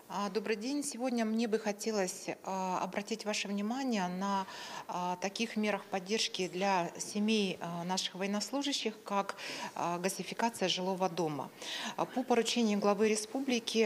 Добрый день. Сегодня мне бы хотелось обратить ваше внимание на таких мерах поддержки для семей наших военнослужащих, как газификация жилого дома. По поручению главы республики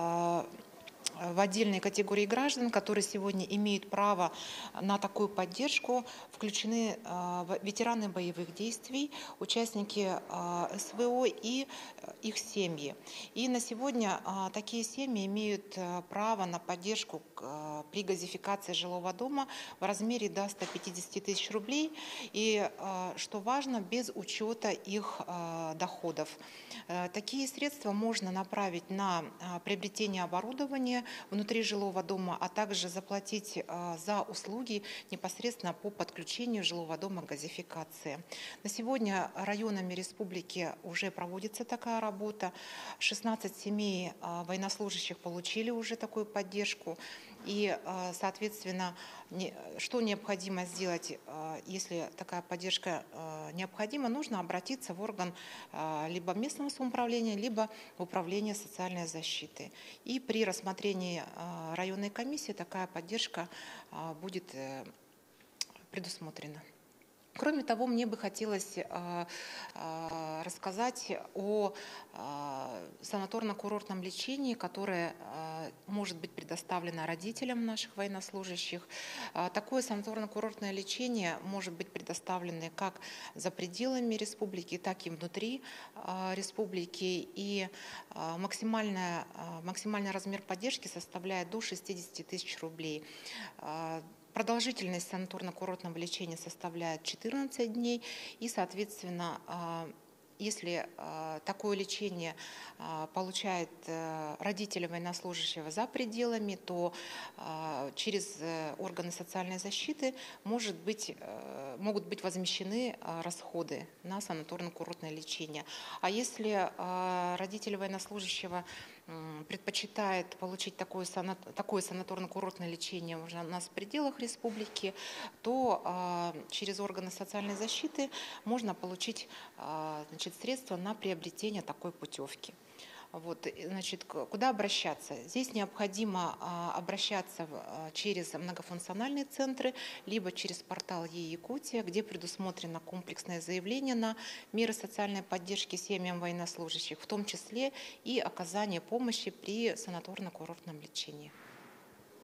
в отдельной категории граждан, которые сегодня имеют право на такую поддержку, включены ветераны боевых действий, участники СВО и их семьи. И на сегодня такие семьи имеют право на поддержку при газификации жилого дома в размере до 150 тысяч рублей. И, что важно, без учета их доходов. Такие средства можно направить на приобретение оборудования внутри жилого дома, а также заплатить за услуги непосредственно по подключению жилого дома к газификации. На сегодня районами республики уже проводится такая работа. 16 семей военнослужащих получили уже такую поддержку. И, соответственно, что необходимо сделать, если такая поддержка необходима, нужно обратиться в орган либо местного самоуправления, либо в управление социальной защиты. И при рассмотрении районной комиссии такая поддержка будет предусмотрена. Кроме того, мне бы хотелось рассказать о санаторно-курортном лечении, которое может быть предоставлено родителям наших военнослужащих. Такое санаторно-курортное лечение может быть предоставлено как за пределами республики, так и внутри республики. И максимальный размер поддержки составляет до 60 тысяч рублей. Продолжительность санаторно-курортного лечения составляет 14 дней, и, соответственно, если такое лечение получает родители военнослужащего за пределами, то через органы социальной защиты могут быть возмещены расходы на санаторно-курортное лечение. А если родители военнослужащего предпочитает получить такое санаторно-курортное лечение уже у нас в пределах республики, то через органы социальной защиты можно получить средства на приобретение такой путевки. Куда обращаться? Здесь необходимо обращаться через многофункциональные центры, либо через портал Е-Якутия, где предусмотрено комплексное заявление на меры социальной поддержки семьям военнослужащих, в том числе и оказание помощи при санаторно-курортном лечении.